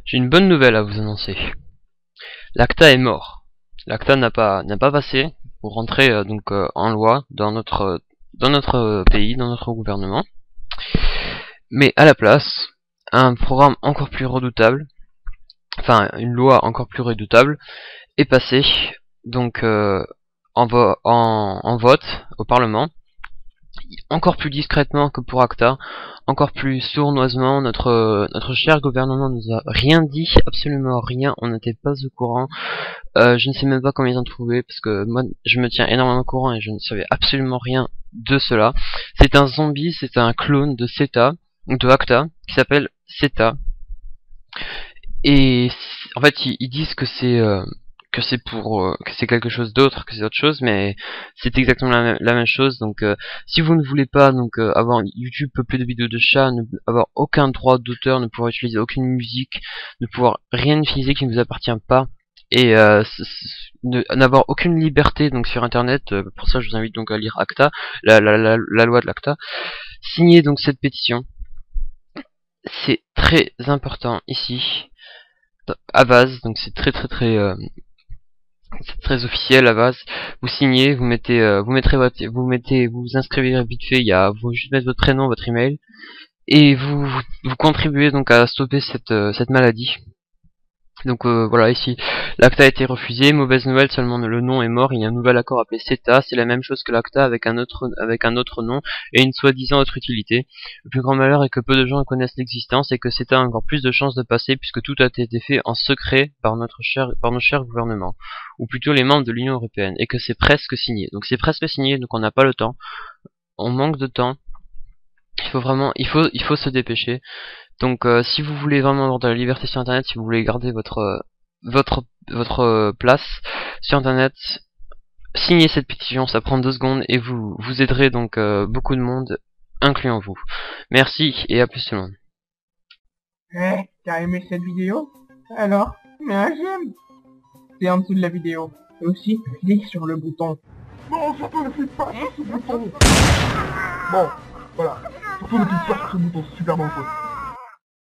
J'ai une bonne nouvelle à vous annoncer. L'ACTA est mort. L'ACTA n'a pas passé pour rentrer en loi dans notre pays, dans notre gouvernement. Mais à la place, un programme encore plus redoutable, enfin une loi encore plus redoutable, est passée donc en vote au Parlement. Encore plus discrètement que pour ACTA, encore plus sournoisement, notre cher gouvernement nous a rien dit, absolument rien, on n'était pas au courant. Je ne sais même pas comment ils ont trouvé, parce que moi je me tiens énormément au courant et je ne savais absolument rien de cela. C'est un zombie, c'est un clone de ACTA, qui s'appelle CETA. Et en fait ils disent que c'est que c'est quelque chose d'autre, que c'est autre chose, mais c'est exactement la même chose. Donc si vous ne voulez pas avoir YouTube peuplé de vidéos de chats, ne avoir aucun droit d'auteur, ne pouvoir utiliser aucune musique, ne pouvoir rien utiliser qui ne vous appartient pas, et n'avoir aucune liberté donc sur internet, pour ça je vous invite donc à lire ACTA, la loi de l'ACTA. Signez donc cette pétition, c'est très important ici à base, donc c'est très officiel à base. Vous signez, vous inscrivez vite fait, vous juste mettre votre prénom, votre email, et vous contribuez donc à stopper cette maladie. Donc voilà, ici l'ACTA a été refusé, mauvaise nouvelle, seulement le nom est mort, il y a un nouvel accord appelé CETA, c'est la même chose que l'ACTA avec un autre nom et une soi-disant autre utilité. Le plus grand malheur est que peu de gens en connaissent l'existence et que CETA a encore plus de chances de passer puisque tout a été fait en secret par nos chers gouvernements, ou plutôt les membres de l'Union Européenne, et que c'est presque signé. Donc c'est presque signé, donc on n'a pas le temps, on manque de temps, il faut se dépêcher. Donc si vous voulez vraiment avoir de la liberté sur internet, si vous voulez garder votre place sur internet, signez cette pétition, ça prend 2 secondes et vous aiderez donc beaucoup de monde, incluant vous. Merci et à plus tout le monde. T'as aimé cette vidéo? Alors, mets un j'aime. C'est en dessous de la vidéo. Et aussi, clique sur le bouton. Non, surtout ne clique pas sur ce bouton. Bon, voilà. Surtout ne clique pas sur ce bouton, c'est super dangereux.